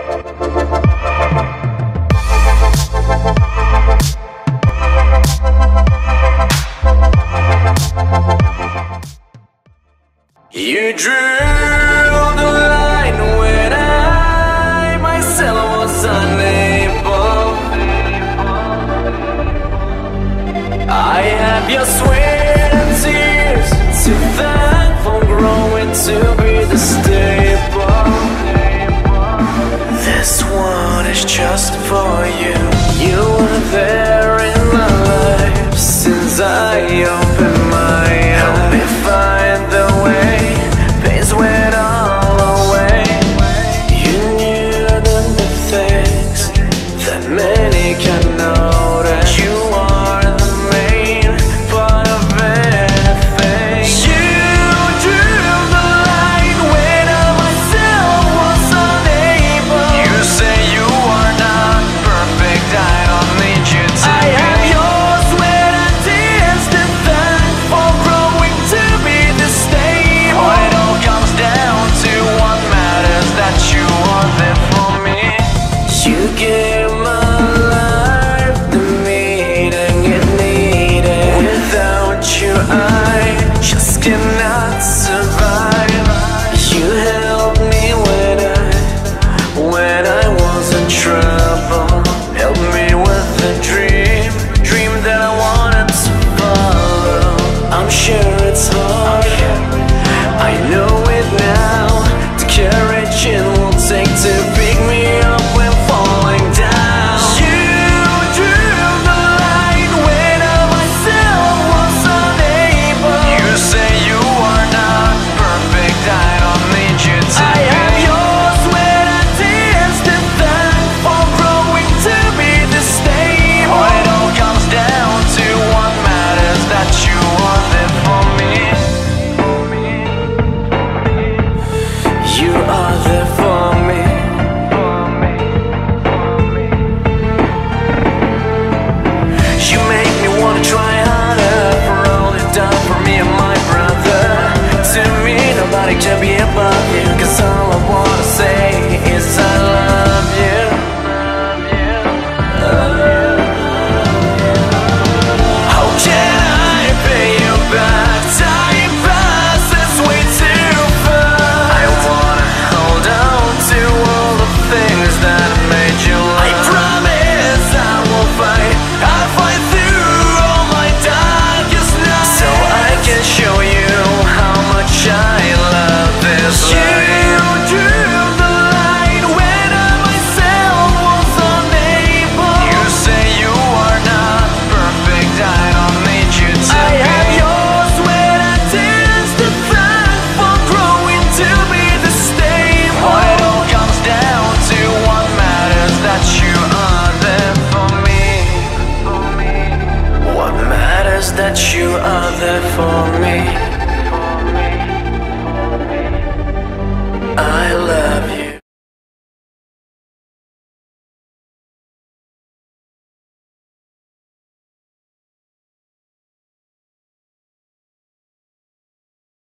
You drew the line when I myself was unable. I have your sweat and tears to thank for growing to be the staple. This one is just for you. You were there in my life since I opened my eyes. Help me find the way. Pains went all away. You knew the things that many can notice. You are the main part of anything. You drew the line when I myself was unable. You say you are not perfect, I don't need you to be. I have your sweat and tears to thank for growing to be this stable. It all comes down to what matters, that you are there for me. You gave my life the meaning it needed. Without you I just cannot survive. You helped me when I was in trouble. Helped me with a dream that I wanted to follow. I'm sure it's hard, I know it now. The courage it will take to pick me up when falling down. You drew the line when I myself was unable. You say you are not perfect, I don't need you to be. I have your sweat and tears to thank for growing to be this stable. It all comes down to what matters, that you are there for me. You are there for me. You make me wanna try harder for all you've done for me and my brother. To me, nobody can be above you, 'cause all I wanna say is I love you. How can I pay you back? Time passes way too fast. I wanna hold on to all the things that made you laugh. I promise I will fight. I'll fight through all my darkest nights, so I can show you how much I love this life. You drew the line when I myself was unable. You say you are not perfect, I don't need you to be. I have your sweat and tears to thank for growing to be the stable. It all comes down to what matters, that you are there for me. What matters, that you are there for